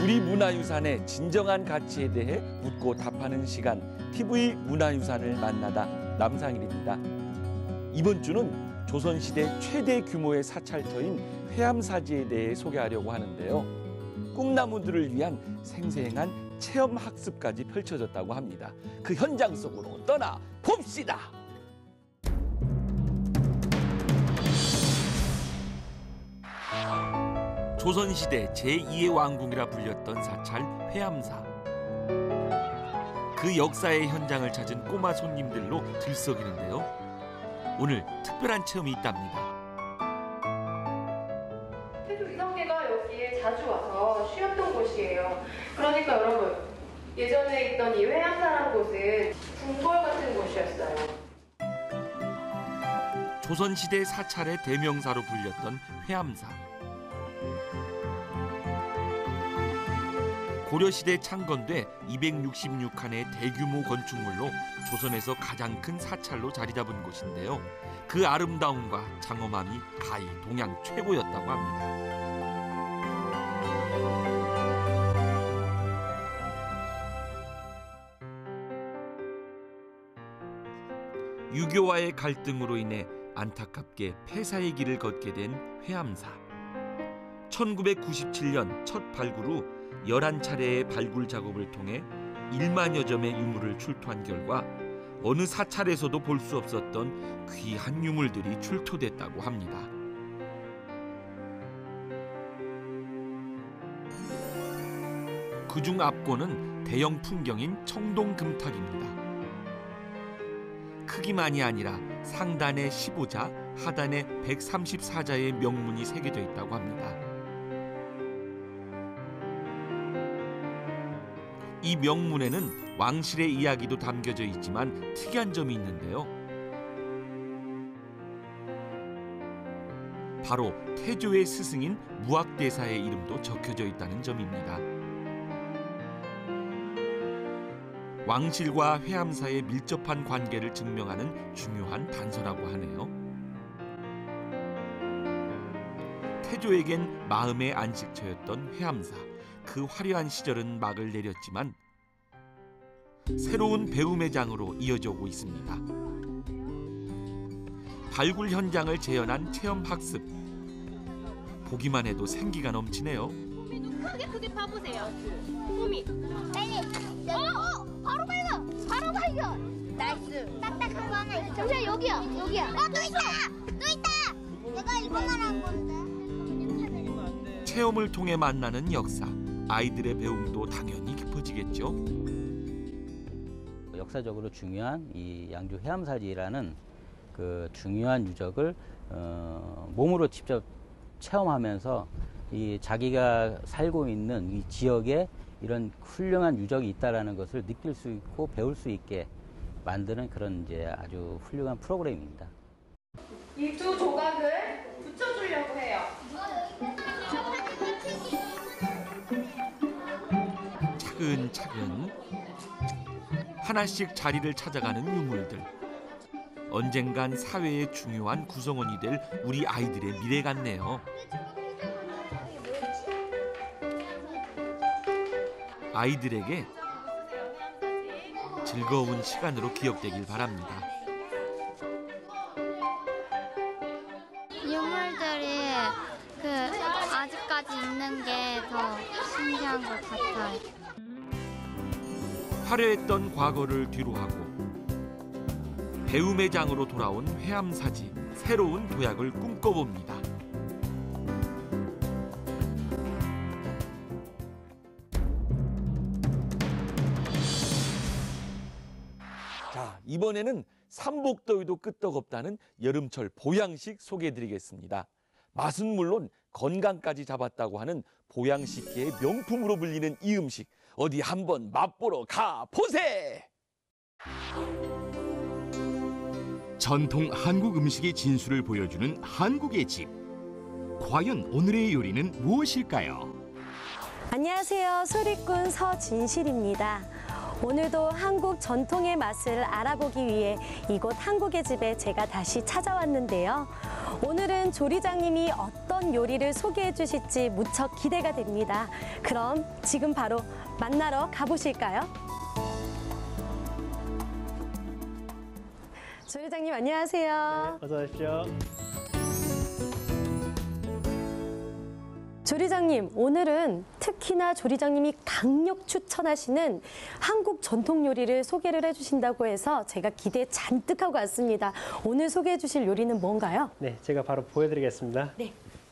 우리 문화유산의 진정한 가치에 대해 묻고 답하는 시간, TV 문화유산을 만나다 남상일입니다. 이번 주는 조선시대 최대 규모의 사찰터인 회암사지에 대해 소개하려고 하는데요. 꿈나무들을 위한 생생한 체험학습까지 펼쳐졌다고 합니다. 그 현장 속으로 떠나 봅시다. 조선시대 제2의 왕궁이라 불렸던 사찰 회암사. 그 역사의 현장을 찾은 꼬마 손님들로 들썩이는데요. 오늘 특별한 체험이 있답니다. 태조 이성계가 여기에 자주 와서 쉬었던 곳이에요. 그러니까 여러분, 예전에 있던 이 회암사라는 곳은 궁궐 같은 곳이었어요. 조선시대 사찰의 대명사로 불렸던 회암사. 고려시대 창건돼 266칸의 대규모 건축물로 조선에서 가장 큰 사찰로 자리 잡은 곳인데요. 그 아름다움과 장엄함이 가히 동양 최고였다고 합니다. 유교와의 갈등으로 인해 안타깝게 폐사의 길을 걷게 된 회암사. 1997년 첫 발굴 후 11차례의 발굴 작업을 통해 1만여 점의 유물을 출토한 결과 어느 사찰에서도 볼 수 없었던 귀한 유물들이 출토됐다고 합니다. 그중 압권은 대형 풍경인 청동금탁입니다. 크기만이 아니라 상단에 15자, 하단에 134자의 명문이 새겨져 있다고 합니다. 이 명문에는 왕실의 이야기도 담겨져 있지만 특이한 점이 있는데요. 바로 태조의 스승인 무학대사의 이름도 적혀져 있다는 점입니다. 왕실과 회암사의 밀접한 관계를 증명하는 중요한 단서라고 하네요. 태조에겐 마음의 안식처였던 회암사. 그 화려한 시절은 막을 내렸지만 새로운 배움의 장으로 이어져 오고 있습니다. 발굴 현장을 재현한 체험학습. 보기만 해도 생기가 넘치네요. 크게 봐보세요. 호미. 바로 발견! 바로 발견! 나이스. 딱딱한 거 하나 있어. 잠시만, 여기야. 또 있다! 또 있다! 내가 이거 말한 건데. 체험을 통해 만나는 역사. 아이들의 배움도 당연히 깊어지겠죠. 역사적으로 중요한 이 양주 회암사지라는 그 중요한 유적을 몸으로 직접 체험하면서 이 자기가 살고 있는 이 지역에 이런 훌륭한 유적이 있다라는 것을 느낄 수 있고 배울 수 있게 만드는 그런 이제 아주 훌륭한 프로그램입니다. 이 두 조각을 붙여주려고 해요. 차근차근 하나씩 자리를 찾아가는 유물들. 언젠간 사회의 중요한 구성원이 될 우리 아이들의 미래 같네요. 아이들에게 즐거운 시간으로 기억되길 바랍니다. 유물들이 아직까지 있는 게 더 신기한 것 같아요. 화려했던 과거를 뒤로하고 배움의 장으로 돌아온 회암사지. 새로운 도약을 꿈꿔봅니다. 자, 이번에는 삼복더위도 끄떡없다는 여름철 보양식 소개해드리겠습니다. 맛은 물론 건강까지 잡았다고 하는 보양식계의 명품으로 불리는 이 음식. 어디 한번 맛보러 가보세! 전통 한국 음식의 진수를 보여주는 한국의 집. 과연 오늘의 요리는 무엇일까요? 안녕하세요. 소리꾼 서진실입니다. 오늘도 한국 전통의 맛을 알아보기 위해 이곳 한국의 집에 제가 다시 찾아왔는데요. 오늘은 조리장님이 어떤 요리를 소개해 주실지 무척 기대가 됩니다. 그럼 지금 바로 만나러 가보실까요? 조리장님 안녕하세요. 어서 오십시오. 조리장님, 오늘은 특히나 조리장님이 강력 추천하시는 한국 전통 요리를 소개를 해주신다고 해서 제가 기대 잔뜩 하고 왔습니다. 오늘 소개해 주실 요리는 뭔가요? 네, 제가 바로 보여드리겠습니다. 네.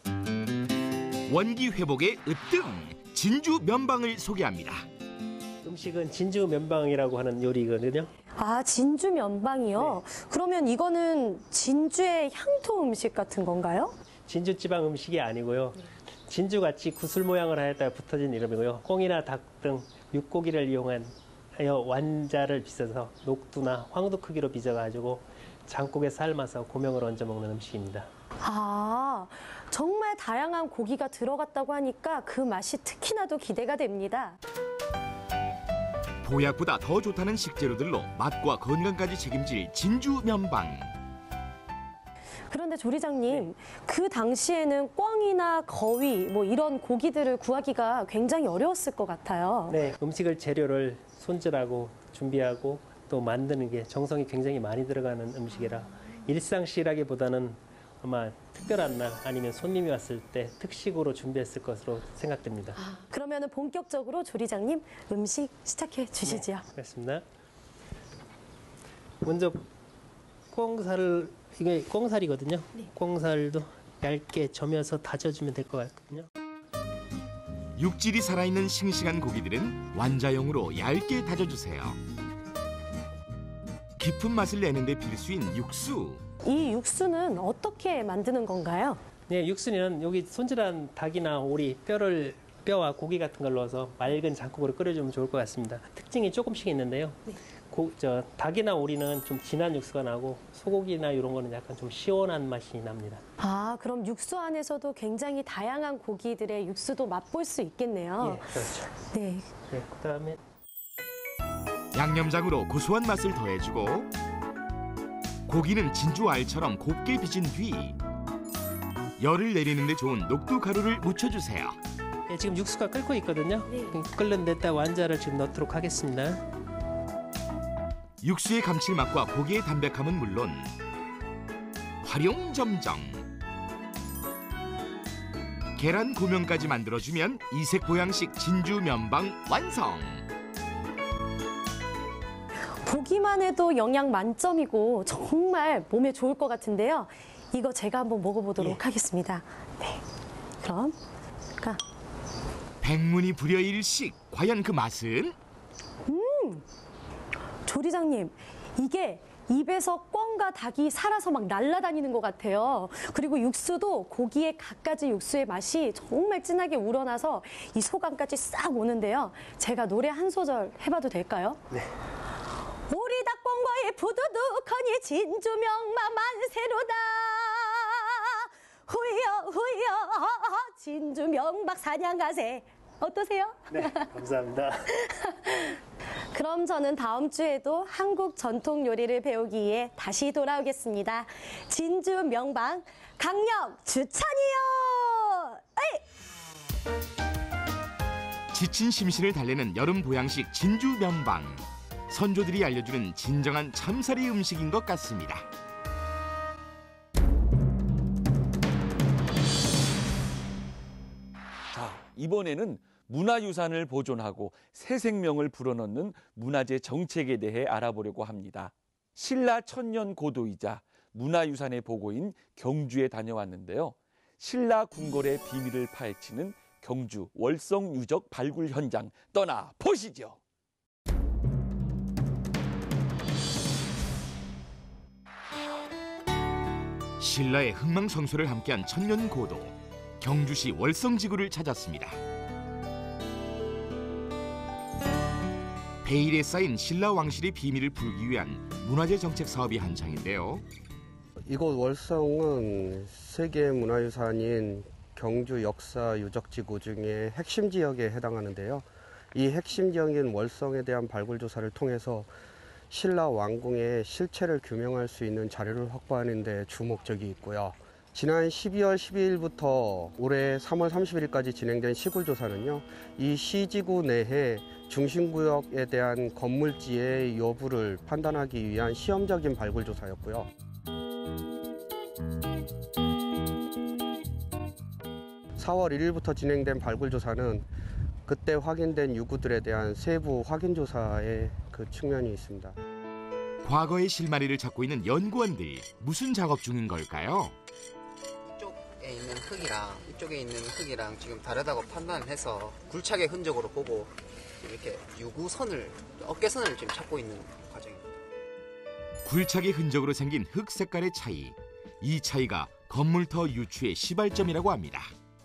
원기 회복에 으뜸 진주 면방을 소개합니다. 음식은 진주 면방이라고 하는 요리거든요. 아, 진주 면방이요? 그러면 이거는 진주의 향토 음식 같은 건가요? 진주 지방 음식이 아니고요. 진주같이 구슬 모양을 하였다 붙어진 이름이고요. 꽁이나 닭 등 육고기를 이용한 하여 완자를 빚어서 녹두나 황도 크기로 빚어가지고 장국에 삶아서 고명을 얹어 먹는 음식입니다. 아, 정말 다양한 고기가 들어갔다고 하니까 그 맛이 특히나도 기대가 됩니다. 보약보다 더 좋다는 식재료들로 맛과 건강까지 책임질 진주 면방. 그런데 조리장님, 그 당시에는 꿩이나 거위 뭐 이런 고기들을 구하기가 굉장히 어려웠을 것 같아요. 네, 음식을 재료를 손질하고 준비하고 또 만드는 게 정성이 굉장히 많이 들어가는 음식이라 일상시라기보다는 아마 특별한 날 아니면 손님이 왔을 때 특식으로 준비했을 것으로 생각됩니다. 그러면은 본격적으로 조리장님 음식 시작해 주시죠. 그렇습니다. 먼저 꽁살을, 이게 꽁살이거든요. 꽁살도 얇게 점여서 다져주면 될 것 같거든요. 육질이 살아있는 싱싱한 고기들은 완자용으로 얇게 다져주세요. 깊은 맛을 내는 데 필수인 육수. 이 육수는 어떻게 만드는 건가요? 네, 육수는 여기 손질한 닭이나 오리, 뼈와 고기 같은 걸 넣어서 맑은 장국으로 끓여주면 좋을 것 같습니다. 특징이 조금씩 있는데요. 닭이나 오리는 좀 진한 육수가 나고 소고기나 이런 거는 약간 좀 시원한 맛이 납니다. 아, 그럼 육수 안에서도 굉장히 다양한 고기들의 육수도 맛볼 수 있겠네요. 예, 그렇죠. 네. 네, 그다음에 양념장으로 고소한 맛을 더해주고 고기는 진주 알처럼 곱게 빚은 뒤 열을 내리는 데 좋은 녹두 가루를 묻혀주세요. 네, 지금 육수가 끓고 있거든요. 네. 끓는 데다 완자를 지금 넣도록 하겠습니다. 육수의 감칠맛과 고기의 담백함은 물론 활용점정 계란 고명까지 만들어주면 이색 보양식 진주 면방 완성. 보기만 해도 영양 만점이고 정말 몸에 좋을 것 같은데요. 이거 제가 한번 먹어보도록 하겠습니다. 네. 그럼 백문이 불여일식. 과연 그 맛은? 조리장님, 이게 입에서 꿩과 닭이 살아서 막 날아다니는 것 같아요. 그리고 육수도 고기의 갖가지 육수의 맛이 정말 진하게 우러나서 이 소감까지 싹 오는데요. 제가 노래 한 소절 해봐도 될까요? 네. 오리 닭꿩과의 부두둑하니 진주명만 만세로다. 후여 후여 진주명박 사냥가세. 어떠세요? 네, 감사합니다. 그럼 저는 다음 주에도 한국 전통 요리를 배우기 위해 다시 돌아오겠습니다. 진주 명방 강력 추천이요. 지친 심신을 달래는 여름 보양식 진주 면방. 선조들이 알려주는 진정한 참사리 음식인 것 같습니다. 자, 이번에는 문화유산을 보존하고 새 생명을 불어넣는 문화재 정책에 대해 알아보려고 합니다. 신라 천년 고도이자 문화유산의 보고인 경주에 다녀왔는데요. 신라 궁궐의 비밀을 파헤치는 경주 월성 유적 발굴 현장 떠나 보시죠. 신라의 흥망성쇠를 함께한 천년 고도 경주시 월성지구를 찾았습니다. 베일에 쌓인 신라 왕실의 비밀을 풀기 위한 문화재 정책 사업이 한창인데요. 이곳 월성은 세계 문화유산인 경주 역사 유적지구 중에 핵심 지역에 해당하는데요. 이 핵심 지역인 월성에 대한 발굴 조사를 통해서 신라 왕궁의 실체를 규명할 수 있는 자료를 확보하는 데 주목적이 있고요. 지난 12월 12일부터 올해 3월 31일까지 진행된 시굴조사는요, 이 시지구 내에 중심구역에 대한 건물지의 여부를 판단하기 위한 시험적인 발굴조사였고요. 4월 1일부터 진행된 발굴조사는 그때 확인된 유구들에 대한 세부 확인조사의 그 측면이 있습니다. 과거의 실마리를 찾고 있는 연구원들, 무슨 작업 중인 걸까요? 이쪽에 있는 흙이랑 이쪽에 있는 흙이랑 지금 다르다고 판단을 해서 굴착의 흔적으로 보고 이렇게 유구선을, 어깨선을 지금 찾고 있는 과정입니다. 굴착의 흔적으로 생긴 흙 색깔의 차이, 이 차이가 건물터 유추의 시발점이라고 합니다.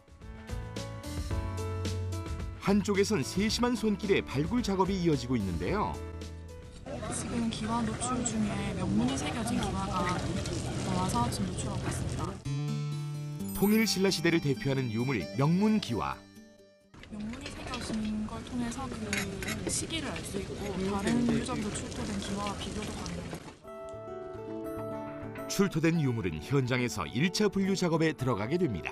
한쪽에선 세심한 손길의 발굴 작업이 이어지고 있는데요. 지금 기와 노출 중에 명문이 새겨진 기와가 나와서 지금 노출하고 있습니다. 통일신라 시대를 대표하는 유물 명문기와. 명문이 새겨진 걸 통해서 그 시기를 알 수 있고 다른 유적으로 출토된 기와와 비교도 가능합니다. 출토된 유물은 현장에서 1차 분류 작업에 들어가게 됩니다.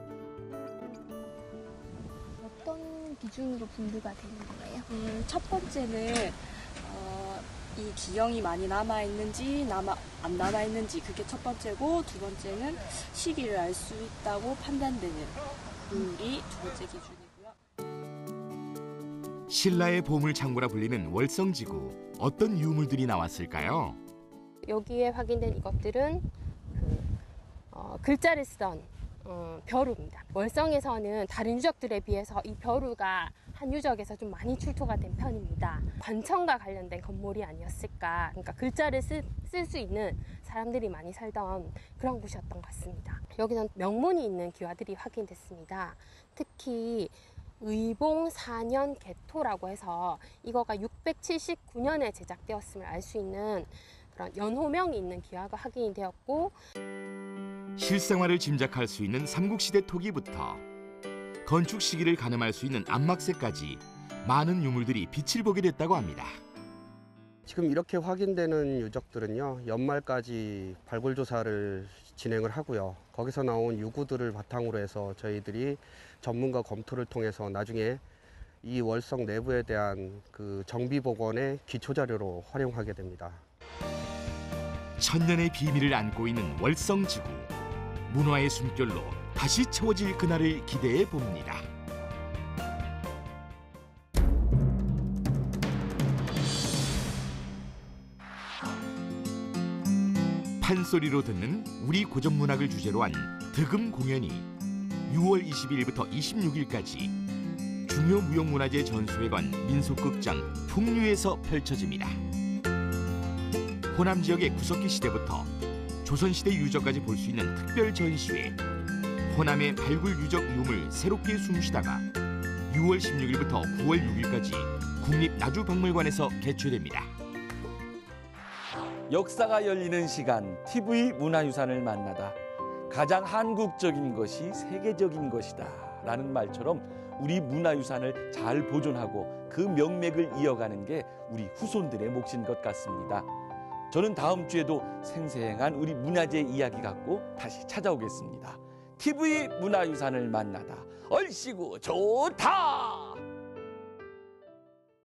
어떤 기준으로 분류가 되는 거예요? 첫 번째는 이 기형이 많이 남아있는지 안 남아있는지 그게 첫 번째고, 두 번째는 시기를 알 수 있다고 판단되는 유물이 두 번째 기준이고요. 신라의 보물창고라 불리는 월성지구, 어떤 유물들이 나왔을까요? 여기에 확인된 이것들은 글자를 쓰던 벼루입니다. 월성에서는 다른 유적들에 비해서 이 벼루가 한 유적에서 좀 많이 출토가 된 편입니다. 관청과 관련된 건물이 아니었을까. 그러니까 글자를 쓸 수 있는 사람들이 많이 살던 그런 곳이었던 것 같습니다. 여기는 명문이 있는 기와들이 확인됐습니다. 특히 의봉 4년 개토라고 해서 이거가 679년에 제작되었음을 알 수 있는 그런 연호명이 있는 기와가 확인이 되었고, 실생활을 짐작할 수 있는 삼국시대 토기부터 건축 시기를 가늠할 수 있는 안막새까지 많은 유물들이 빛을 보게 됐다고 합니다. 지금 이렇게 확인되는 유적들은요, 연말까지 발굴조사를 진행을 하고요. 거기서 나온 유구들을 바탕으로 해서 저희들이 전문가 검토를 통해서 나중에 이 월성 내부에 대한 그 정비복원의 기초자료로 활용하게 됩니다. 천년의 비밀을 안고 있는 월성지구. 문화의 숨결로 다시 채워질 그날을 기대해 봅니다. 판소리로 듣는 우리 고전 문학을 주제로 한 득음 공연이 6월 22일부터 26일까지 중요무형문화재 전수회관 민속극장 풍류에서 펼쳐집니다. 호남 지역의 구석기 시대부터 조선시대 유적까지 볼 수 있는 특별 전시회, 호남의 발굴 유적 유물 새롭게 숨쉬다가 6월 16일부터 9월 6일까지 국립나주박물관에서 개최됩니다. 역사가 열리는 시간, TV 문화유산을 만나다. 가장 한국적인 것이 세계적인 것이다 라는 말처럼 우리 문화유산을 잘 보존하고 그 명맥을 이어가는 게 우리 후손들의 몫인 것 같습니다. 저는 다음 주에도 생생한 우리 문화재 이야기 갖고 다시 찾아오겠습니다. TV 문화유산을 만나다. 얼씨구 좋다.